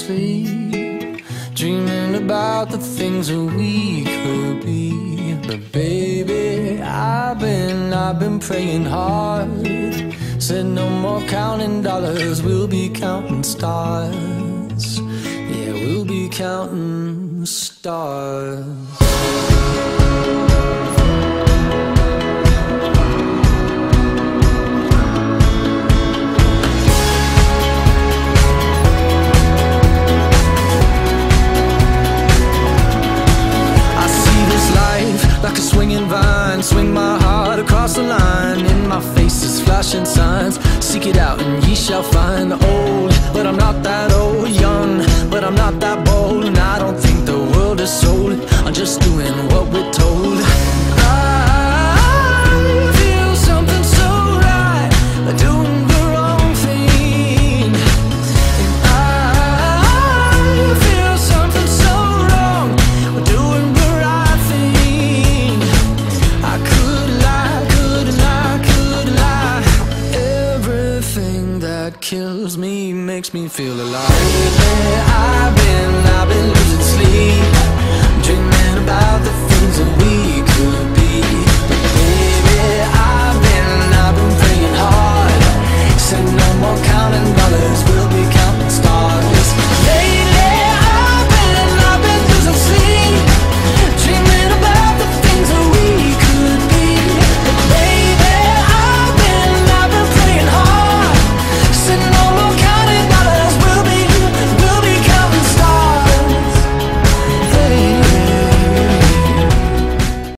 sleep, dreaming about the things that we could be. But baby, I've been praying hard. Said no more counting dollars, we'll be counting stars. Yeah, we'll be counting stars. Like a swinging vine, swing my heart across the line. In my face is flashing signs. Seek it out and ye shall find. Old, but I'm not that old. Young, but I'm not that bold. And I don't think the world is sold. I'm just doing what we're told.